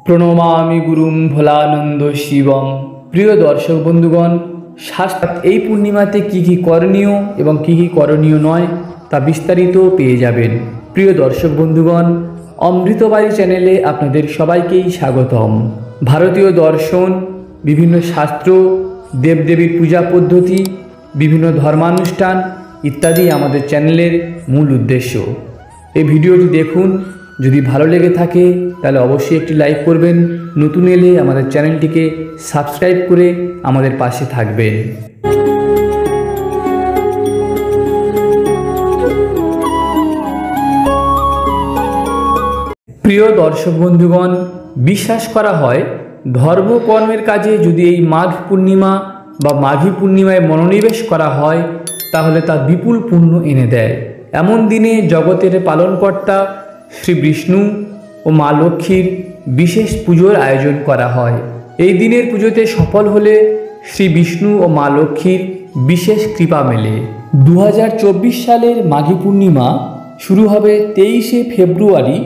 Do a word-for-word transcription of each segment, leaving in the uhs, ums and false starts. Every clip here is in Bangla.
প্রণমামি গুরুম ভোলানন্দ শিবম। প্রিয় দর্শক বন্ধুগণ, শাস্ত্র এই পূর্ণিমাতে কি কি করণীয় এবং কি কি করণীয় নয় তা বিস্তারিত পেয়ে যাবেন। প্রিয় দর্শক বন্ধুগণ, অমৃতবাড়ি চ্যানেলে আপনাদের সবাইকেই স্বাগতম। ভারতীয় দর্শন, বিভিন্ন শাস্ত্র, দেবদেবীর পূজা পদ্ধতি, বিভিন্ন ধর্মানুষ্ঠান ইত্যাদি আমাদের চ্যানেলের মূল উদ্দেশ্য। এই ভিডিওটি দেখুন, যদি ভালো লেগে থাকে তাহলে অবশ্যই একটি লাইক করবেন। নতুন এলে আমাদের চ্যানেলটিকে সাবস্ক্রাইব করে আমাদের পাশে থাকবেন। প্রিয় দর্শক বন্ধুগণ, বিশ্বাস করা হয় ধর্মকর্মের কাজে যদি এই মাঘ পূর্ণিমা বা মাঘী পূর্ণিমায় মনোনিবেশ করা হয় তাহলে তা বিপুল পুণ্য এনে দেয়। এমন দিনে জগতের পালনকর্তা শ্রী বিষ্ণু ও মা লক্ষ্মীর বিশেষ পুজোর আয়োজন করা হয়। এই দিনের পুজোতে সফল হলে শ্রী বিষ্ণু ও মা লক্ষ্মীর বিশেষ কৃপা মেলে। দু হাজার চব্বিশ সালের মাঘী পূর্ণিমা শুরু হবে তেইশে ফেব্রুয়ারি,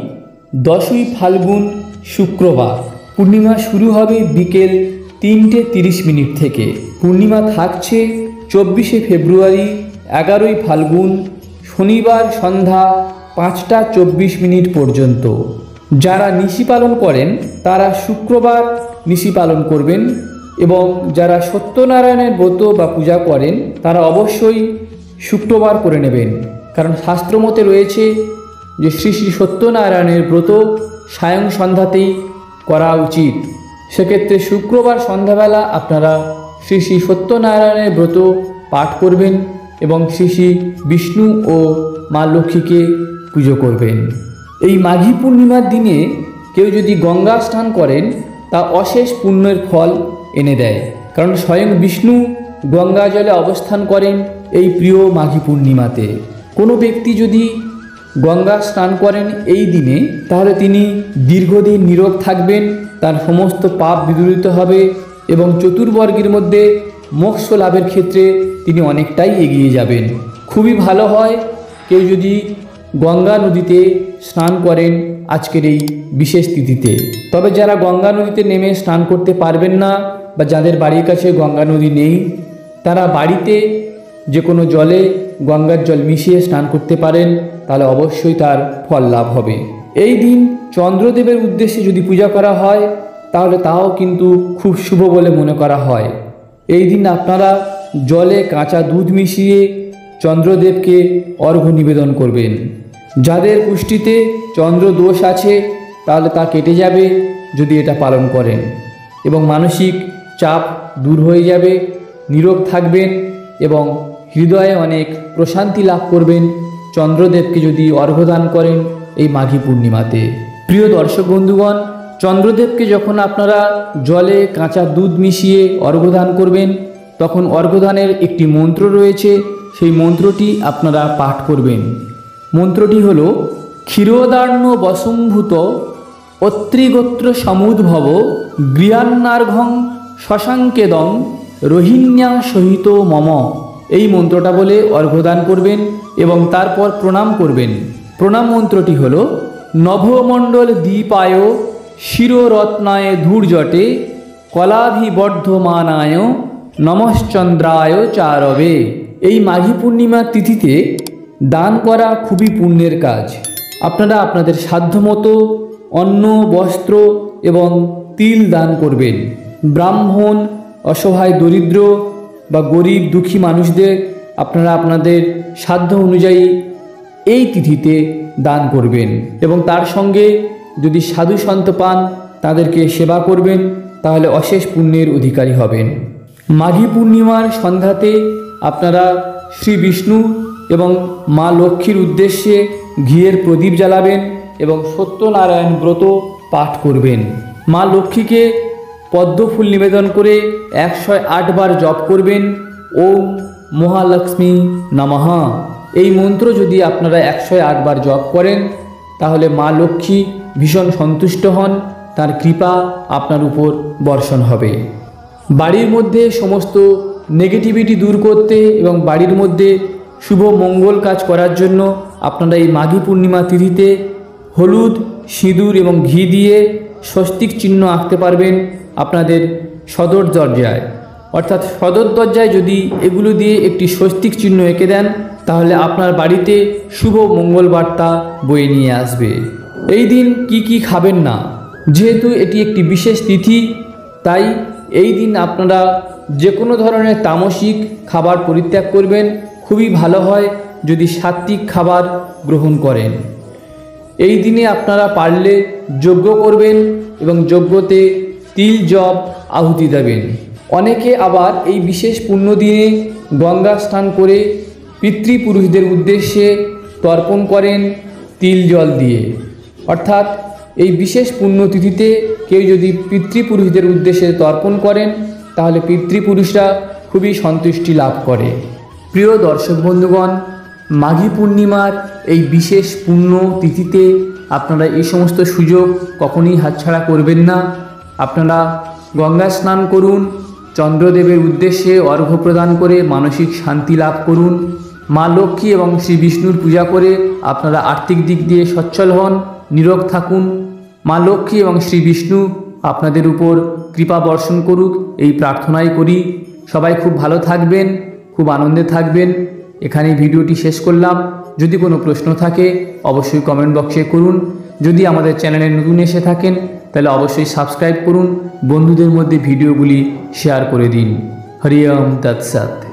দশই ফাল্গুন শুক্রবার। পূর্ণিমা শুরু হবে বিকেল তিনটে তিরিশ মিনিট থেকে। পূর্ণিমা থাকছে চব্বিশে ফেব্রুয়ারি, এগারোই ফাল্গুন শনিবার সন্ধ্যা পাঁচটা চব্বিশ মিনিট পর্যন্ত। যারা নিশি পালন করেন তারা শুক্রবার নিশি পালন করবেন, এবং যারা সত্যনারায়ণের ব্রত বা পূজা করেন তারা অবশ্যই শুক্রবার করে নেবেন। কারণ শাস্ত্রমতে রয়েছে যে শ্রী শ্রী সত্যনারায়ণের ব্রত সায়ং সন্ধ্যাতেই করা উচিত। সেক্ষেত্রে শুক্রবার সন্ধ্যাবেলা আপনারা শ্রী শ্রী সত্যনারায়ণের ব্রত পাঠ করবেন এবং শ্রী শ্রী বিষ্ণু ও মা লক্ষ্মীকে পুজো করবেন। এই মাঘী পূর্ণিমার দিনে কেউ যদি গঙ্গা স্নান করেন তা অশেষ পুণ্যের ফল এনে দেয়। কারণ স্বয়ং বিষ্ণু গঙ্গা জলে অবস্থান করেন এই প্রিয় মাঘী পূর্ণিমাতে। কোনো ব্যক্তি যদি গঙ্গা স্নান করেন এই দিনে তাহলে তিনি দীর্ঘদিন নীরোগ থাকবেন, তার সমস্ত পাপ বিদূরিত হবে এবং চতুর্বর্গের মধ্যে মোক্ষ লাভের ক্ষেত্রে তিনি অনেকটাই এগিয়ে যাবেন। খুবই ভালো হয় কেউ যদি গঙ্গা নদীতে স্নান করেন আজকের এই বিশেষ তিথিতে। তবে যারা গঙ্গা নদীতে নেমে স্নান করতে পারবেন না বা যাদের বাড়ির কাছে গঙ্গা নদী নেই, তারা বাড়িতে যে কোনো জলে গঙ্গার জল মিশিয়ে স্নান করতে পারেন, তাহলে অবশ্যই তার ফল লাভ হবে। এই দিন চন্দ্রদেবের উদ্দেশ্যে যদি পূজা করা হয় তাহলে তাও কিন্তু খুব শুভ বলে মনে করা হয়। এই দিন আপনারা জলে কাঁচা দুধ মিশিয়ে চন্দ্রদেবকে অর্ঘ্য নিবেদন করবেন। যাদের কুষ্ঠিতে চন্দ্র দোষ আছে তাহলে তা কেটে যাবে যদি এটা পালন করেন, এবং মানসিক চাপ দূর হয়ে যাবে, নীরোগ থাকবেন এবং হৃদয়ে অনেক প্রশান্তি লাভ করবেন চন্দ্রদেবকে যদি অর্ঘ্য দান করেন এই মাঘী পূর্ণিমাতে। প্রিয় দর্শক বন্ধুগণ, চন্দ্রদেবকে যখন আপনারা জলে কাঁচা দুধ মিশিয়ে অর্ঘ্য দান করবেন তখন অর্ঘ্যদানের একটি মন্ত্র রয়েছে, সেই মন্ত্রটি আপনারা পাঠ করবেন। মন্ত্রটি হল ক্ষীরোদার্ণ বসম্ভূত অত্রিগোত্র সমুদ্ভব গৃহান্নার্ঘং শশাঙ্কেদং রোহিণ্যা সহিত মম। এই মন্ত্রটা বলে অর্ঘ্যদান করবেন এবং তারপর প্রণাম করবেন। প্রণাম মন্ত্রটি হল নভমণ্ডল দীপায় শিররত্নায় ধূর্জটে কলাভিবর্ধমানায় নমশ্চন্দ্রায় চারবে। এই মাঘী পূর্ণিমার তিথিতে দান করা খুবই পুণ্যের কাজ। আপনারা আপনাদের সাধ্যমতো অন্ন, বস্ত্র এবং তিল দান করবেন। ব্রাহ্মণ, অসহায়, দরিদ্র বা গরিব দুঃখী মানুষদের আপনারা আপনাদের সাধ্য অনুযায়ী এই তিথিতে দান করবেন, এবং তার সঙ্গে যদি সাধু সন্ত পান তাদেরকে সেবা করবেন, তাহলে অশেষ পুণ্যের অধিকারী হবেন। মাঘী পূর্ণিমার সন্ধ্যাতে আপনারা শ্রী বিষ্ণু এবং মা লক্ষ্মীর উদ্দেশ্যে ঘিয়ের প্রদীপ জ্বালাবেন এবং সত্যনারায়ণ ব্রত পাঠ করবেন। মা লক্ষ্মীকে পদ্মফুল নিবেদন করে একশো আট বার জপ করবেন, ওম মহালক্ষ্মী নমঃ। এই মন্ত্র যদি আপনারা একশো আট বার জপ করেন তাহলে মা লক্ষ্মী ভীষণ সন্তুষ্ট হন, তার কৃপা আপনার উপর বর্ষণ হবে। বাড়ির মধ্যে সমস্ত নেগেটিভিটি দূর করতে এবং বাড়ির মধ্যে শুভ মঙ্গল কাজ করার জন্য আপনারা এই মাঘী পূর্ণিমা তিথিতে হলুদ, সিঁদুর এবং ঘি দিয়ে স্বস্তিক চিহ্ন আঁকতে পারবেন আপনাদের সদর দরজায়। অর্থাৎ সদর দরজায় যদি এগুলো দিয়ে একটি স্বস্তিক চিহ্ন এঁকে দেন তাহলে আপনার বাড়িতে শুভ মঙ্গল বার্তা বয়ে নিয়ে আসবে। এই দিন কি কি খাবেন না, যেহেতু এটি একটি বিশেষ তিথি তাই এই দিন আপনারা যে কোনো ধরনের তামসিক খাবার পরিত্যাগ করবেন। খুবই ভালো হয় যদি সাত্ত্বিক খাবার গ্রহণ করেন। এই দিনে আপনারা পারলে যজ্ঞ করবেন এবং যজ্ঞতে তিল জব আহুতি দেবেন। অনেকে আবার এই বিশেষ পুণ্য দিনে গঙ্গা স্নান করে পিতৃপুরুষদের উদ্দেশ্যে তর্পণ করেন তিল জল দিয়ে। অর্থাৎ এই বিশেষ পুণ্যতিথিতে কেউ যদি পিতৃপুরুষদের উদ্দেশ্যে তর্পণ করেন তাহলে পিতৃপুরুষরা খুবই সন্তুষ্টি লাভ করে। প্রিয় দর্শক বন্ধুগণ, মাঘী পূর্ণিমার এই বিশেষ পুণ্য তিথিতে আপনারা এই সমস্ত সুযোগ কখনোই হাতছাড়া করবেন না। আপনারা গঙ্গা স্নান করুন, চন্দ্রদেবের উদ্দেশ্যে অর্ঘ্য প্রদান করে মানসিক শান্তি লাভ করুন। মা লক্ষ্মী এবং শ্রী বিষ্ণুর পূজা করে আপনারা আর্থিক দিক দিয়ে সচ্ছল হন, নিরোগ থাকুন। মা লক্ষ্মী এবং শ্রী বিষ্ণু আপনাদের উপর কৃপা বর্ষণ করুক এই প্রার্থনাই করি। সবাই খুব ভালো থাকবেন, খুব আনন্দে থাকবেন। এখানেই ভিডিওটি শেষ করলাম। যদি কোনো প্রশ্ন থাকে অবশ্যই কমেন্ট বক্সে করুন। যদি আমাদের চ্যানেলে নতুন এসে থাকেন তাহলে অবশ্যই সাবস্ক্রাইব করুন, বন্ধুদের মধ্যে ভিডিওগুলি শেয়ার করে দিন। হরি ওম তৎসৎ।